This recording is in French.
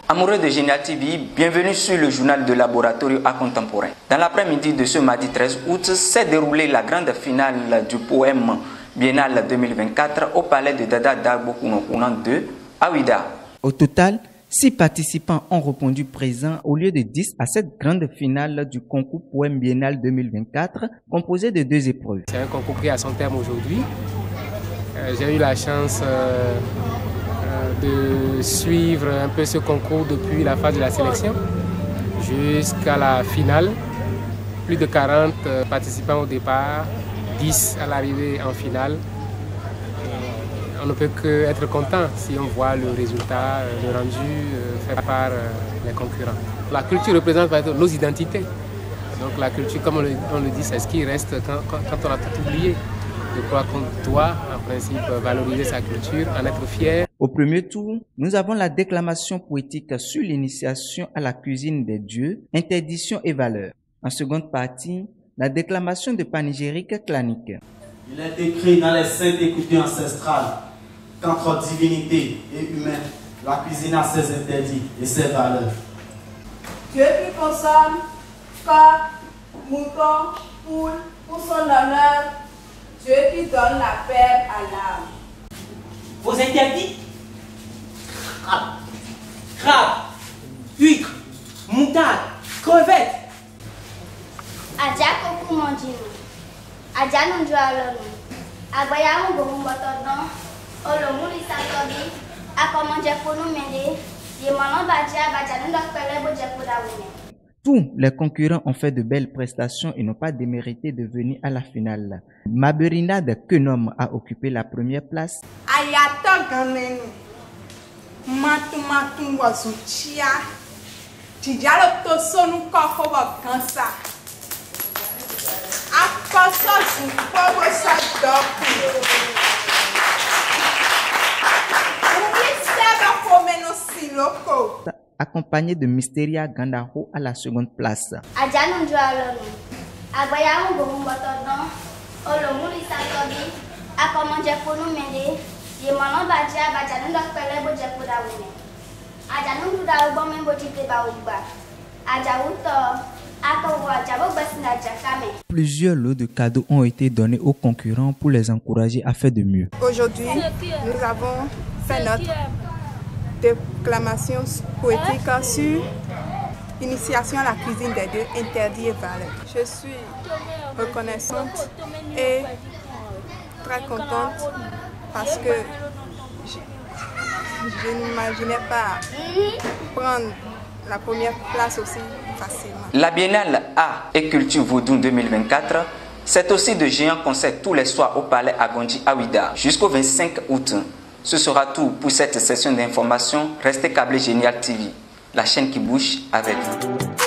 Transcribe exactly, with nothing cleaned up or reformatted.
Amoureux de Génial T V, bienvenue sur le journal de Laboratoire Art Contemporain. Dans l'après-midi de ce mardi treize août, s'est déroulée la grande finale du poème biennale deux mille vingt-quatre au palais de Dada Dagbo Kunokunan deux à Ouidah. Au total, six participants ont répondu présents au lieu de dix à cette grande finale du concours poème biennale deux mille vingt-quatre, composé de deux épreuves. C'est un concours pris à son terme aujourd'hui. Euh, J'ai eu la chance euh, euh, de suivre un peu ce concours depuis la phase de la sélection jusqu'à la finale. Plus de quarante euh, participants au départ, dix à l'arrivée en finale. On ne peut qu'être content si on voit le résultat, le rendu euh, fait par euh, les concurrents. La culture représente nos identités. Donc la culture, comme on le, on le dit, c'est ce qui reste quand, quand, quand on a tout oublié. Je crois qu'on doit, en principe, valoriser sa culture, en être fier. Au premier tour, nous avons la déclamation poétique sur l'initiation à la cuisine des dieux, interdiction et valeurs. En seconde partie, la déclamation de panégyrique clanique. Il est écrit dans les saintes écritures ancestrales qu'entre divinité et humain, la cuisine a ses interdits et ses valeurs. Dieu qui consomme coq, mouton, poule pour son honneur, Dieu qui donne la paix à l'âme. Vos interdits? Crabe, crabe, huître, moutarde, crevette. Aja koku mondino. Aja nunjo alonu. Agbaya mu bomu botodon. Olomu lisatobi. Akomanje ponu mende. Yemono badia badia nundok pele boje podawune. Tous les concurrents ont fait de belles prestations et n'ont pas démérité de venir à la finale. Maberina de Kenom a occupé la première place. Ayato ganenu. Matu matu wazuchia. Tijalo to sonu koko wa kansa. Accompagné de Mysteria Gandaho à la seconde place. Plusieurs lots de cadeaux ont été donnés aux concurrents pour les encourager à faire de mieux. Aujourd'hui, nous avons fait notre déclamation poétique sur l'initiation à la cuisine des dieux, interdits et valeurs. Je suis reconnaissante et très contente parce que je, je n'imaginais pas prendre la première place aussi facilement. La Biennale Art et Culture Vodou deux mille vingt-quatre, c'est aussi de géants concerts tous les soirs au Palais Agondi à Ouidah jusqu'au vingt-cinq août. Ce sera tout pour cette session d'information. Restez câblés Génial T V, la chaîne qui bouge avec vous.